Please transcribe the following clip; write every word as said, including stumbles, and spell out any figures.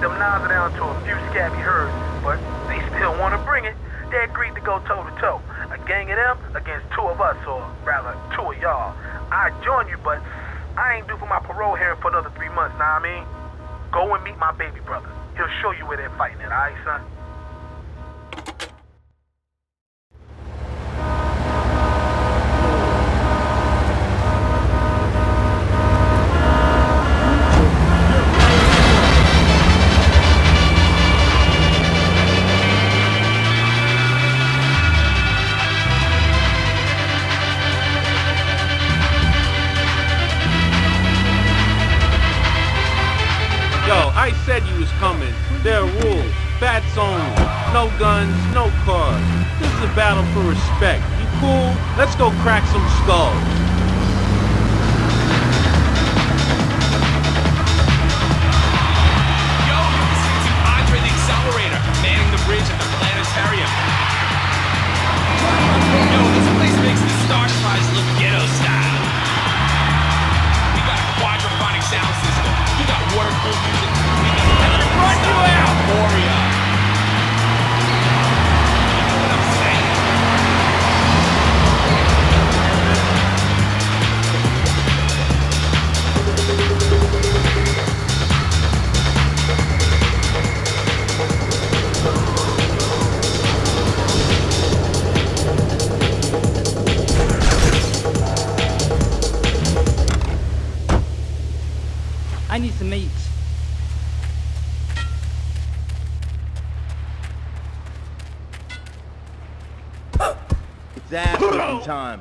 them nines are down to a few scabby herds, but they still want to bring it. They agreed to go toe-to-toe. A gang of them against two of us, or rather, two of y'all. I'd join you, but I ain't due for my parole hearing for another three months, know what I mean? Go and meet my baby brother. He'll show you where they're fighting at, all right, son? I said you was coming. There are rules. Bats only. No guns, no cars. This is a battle for respect. You cool? Let's go crack some skulls. Yo, you're listening to Andre the Accelerator, manning the bridge at the planetarium. Yo, this place makes the Star Prize look ghetto style. We got a quadraphonic sound system. We got waterproof music. We got Run you out! Warrior. You know what I'm saying? I need some meat. It's ass whipping time.